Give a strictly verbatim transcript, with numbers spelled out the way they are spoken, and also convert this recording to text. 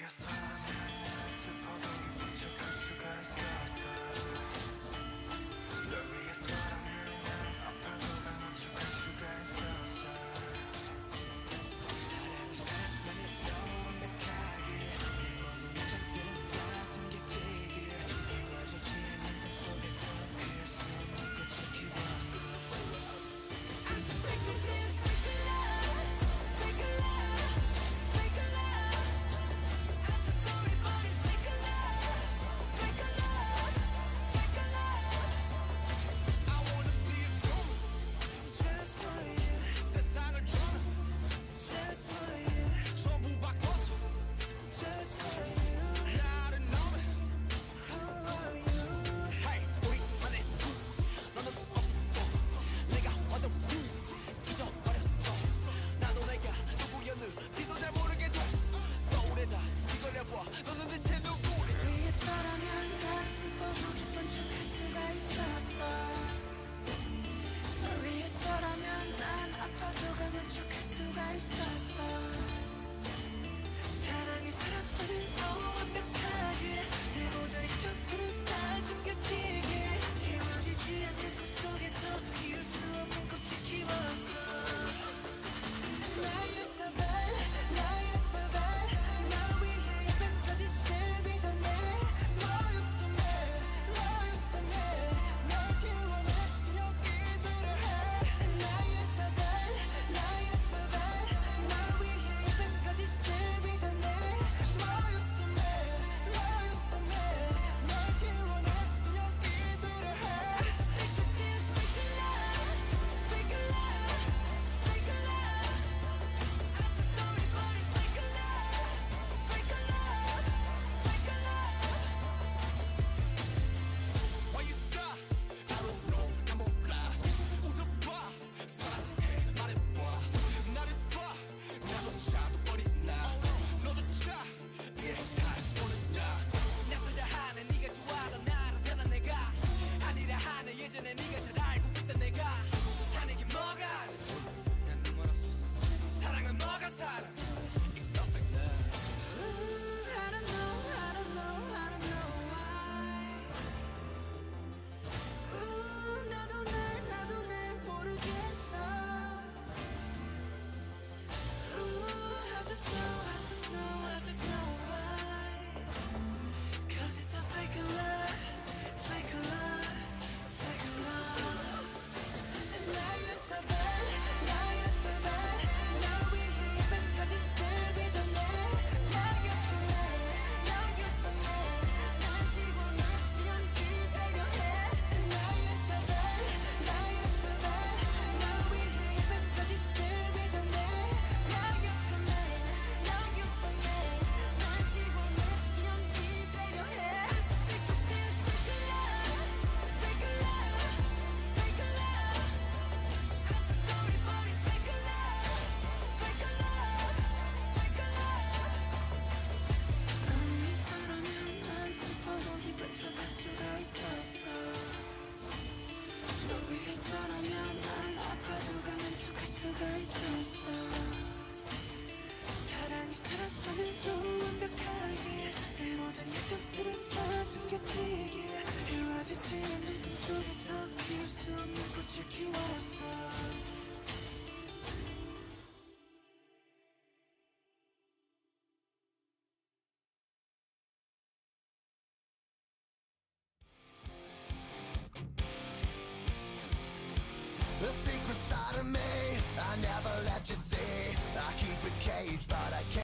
위해서라면 난 슬퍼도 기쁜 척할 수가 있었어. 널 위해서라면 난 아파도 강한 척할 수가 있었어. 사랑이 사랑만이 너무 완벽하게 내 모든 약점들은 다 숨겨지길 이루어지지 않는 꿈속에서 피할 수 없는 꽃을 키웠어. I'm so sick of this, fake love, fake love, fake love. I'm so sorry but it's fake love, fake love, fake love. I wanna be a woman just for you. 세상을 주는 just for you. 전부 바꿔서 just for you. 나를 너는 who are you? Hey, 우리만의 숲 너는 없어. 내가 와도 잊어버렸어. 나도 내가 누구였는지도 잘 모르게 돼. 떠오르다 뒤걸려봐 너는 대체 누구래? 위해서라면 난 슬퍼도 기쁜 척할 수가 있었어. 널 위해서라면 난 아파도 강한 척할 수가 있었어. 사랑이 사랑만을 너무 완벽하게 내 모든 이점들은 다 숨겨지게 이루어지지 않는 꿈속에서 피울 수 없는 꽃을 키웠어. 나의 사발 나의 사발 날 위해 이벤까지 쓸 빚어내 너였으면 너였으면 널 지원했던 여기들을 해. 나의 사발 나의 사발 날 위해 이벤까지 쓸 빚어내 너였으면 너였으면 널 지원했던 여기들을 해. I'm so sick of this fake love, fake love, fake love. I'm so sorry but it's fake love, fake love, fake love. Why you sigh? I don't know 난 몰라. 웃어봐 사랑해 말해봐 나를 봐 나조차도 버리나 너조차 이해할 수 없느냐. 낯설다 하는 네가 좋아하던 나로 변한 내가 아니라 하는 예전에 네가 잘 알고 있던 내가 하는 게 뭐가 난 멀었어. 사랑은 뭐가 사랑 It's so fake love. Ooh, I don't know, I don't know, I don't know why. Ooh, 나도 날, 나도 날 모르겠어. Ooh, I just know, I just know, I just know why. 'Cause it's a fake love, fake love, fake love. 나의 사발, 나의 사발, 날 위해 이벤까지 쓸 빚어내 나였으면, 나였으면 날 지원했던 이대로 해. 나의 사발, 나의 사발, 날 위해 이벤까지 쓸 빚어내 나였으면, 나였으면 날 지원했던 이대로 해. I'm so sick of this fake love, fake love, fake love. I'm so sorry but it's fake love, fake love, fake love. 널 위해서라면 난 슬퍼도 기쁜 척할 수가 있었어. 널 위해서라면 난 아파도 강한 척할 수가 있었어. 사랑이 사랑만을 너무 완벽하게 내 모든 약점들은 다 숨겨지게 이루어지지 않는 꿈속에서 피울 수 없는 꽃을 키웠어. The secret side of me I never let you see. I keep it caged but I can't